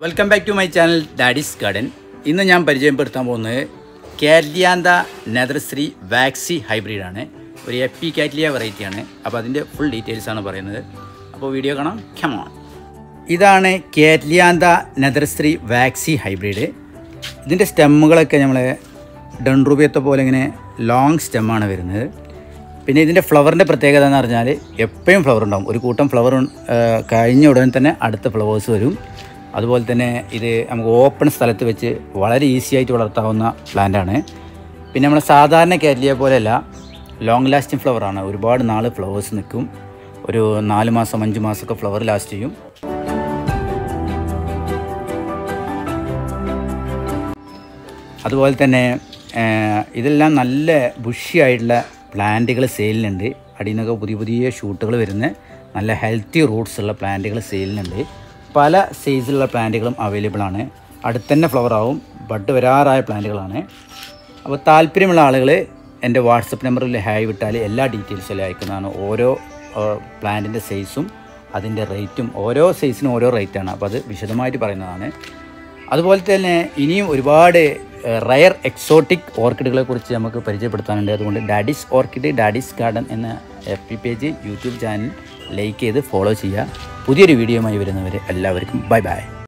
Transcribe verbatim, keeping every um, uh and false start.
Welcome back to my channel daddy's garden. ഇന്ന് ഞാൻ പരിചയപ്പെടുത്താൻ പോകുന്നത് കാറ്റ്ലിയാന്ത നെതർശ്രീ വാക്സി ഹൈബ്രിഡാണ്. ഒരു എപ്പി കാറ്റ്ലിയ വെറൈറ്റിയാണ്. അപ്പോൾ അതിൻ്റെ ഫുൾ ഡീറ്റെയിൽസാണ് പറയുന്നത്. അപ്പോൾ വീഡിയോ കാണാം. Come on. ഇതാണ് കാറ്റ്ലിയാന്ത നെതർശ്രീ വാക്സി ഹൈബ്രിഡ്. ഇതിൻ്റെ സ്റ്റെമ്മുകളൊക്കെ നമ്മൾ ഡൺറൂബിയത്തെ പോലെ ഇങ്ങനെ ലോങ് സ്റ്റെമ്മാണ് വരുന്നത്. പിന്നെ ഇതിൻ്റെ ഫ്ലവറിൻ്റെ പ്രത്യേകത എന്ന് പറഞ്ഞാൽ എപ്പോഴും ഫ്ലവർ ഉണ്ടാകും. ഒരു കൂട്ടം ഫ്ലവർ കഴിഞ്ഞ ഉടനെ തന്നെ അടുത്ത ഫ്ലവേഴ്സ് വരും. അതുപോലെ തന്നെ ഇത് നമുക്ക് ഓപ്പൺ സ്ഥലത്ത് വെച്ച് വളരെ ഈസി ആയിട്ട് വളർത്താവുന്ന പ്ലാന്റാണ്. പിന്നെ നമ്മൾ സാധാരണ കാറ്റ്ലിയ പോലെയല്ല, ലോങ് ലാസ്റ്റിംഗ് ഫ്ലവറാണ്. ഒരുപാട് നാൾ ഫ്ലവേഴ്സ് നിൽക്കും. ഒരു നാല് മാസം അഞ്ച് മാസമൊക്കെ ഫ്ലവർ ലാസ്റ്റ് ചെയ്യും. അതുപോലെ തന്നെ ഇതെല്ലാം നല്ല ബുഷി ആയിട്ടുള്ള പ്ലാന്റുകൾ സെയിലിനുണ്ട്. അടിയിൽ നിന്നൊക്കെ പുതിയ പുതിയ ഷൂട്ടുകൾ വരുന്ന നല്ല ഹെൽത്തി റൂട്ട്സ് ഉള്ള പ്ലാന്റുകൾ സെയിലിനുണ്ട്. പല സൈസിലുള്ള പ്ലാന്റുകളും അവൈലബിൾ ആണ്. അടുത്ത് തന്നെ ഫ്ലവർ ആവും. ബഡ് വരാറായ പ്ലാന്റുകളാണ്. അപ്പോൾ താല്പര്യമുള്ള ആളുകൾ എൻ്റെ വാട്സപ്പ് നമ്പറിൽ ഹായ് വിട്ടാൽ എല്ലാ ഡീറ്റെയിൽസും അയക്കുന്നതാണ്. ഓരോ പ്ലാന്റിൻ്റെ സൈസും അതിൻ്റെ റേറ്റും ഓരോ സൈസിനും ഓരോ റേറ്റാണ്. അപ്പോൾ അത് വിശദമായിട്ട് പറയുന്നതാണ്. അതുപോലെ തന്നെ ഇനിയും ഒരുപാട് റയർ എക്സോട്ടിക് ഓർക്കിഡുകളെ കുറിച്ച് നമുക്ക് പരിചയപ്പെടുത്താനുണ്ട്. അതുകൊണ്ട് ഡാഡീസ് ഓർക്കിഡ് ഡാഡീസ് ഗാർഡൻ എന്ന F P page YouTube channel like ചെയ്ത് ഫോളോ ചെയ്യുക. പുതിയൊരു വീഡിയോയുമായി വരുന്നവരെ എല്ലാവർക്കും ബൈ ബൈ.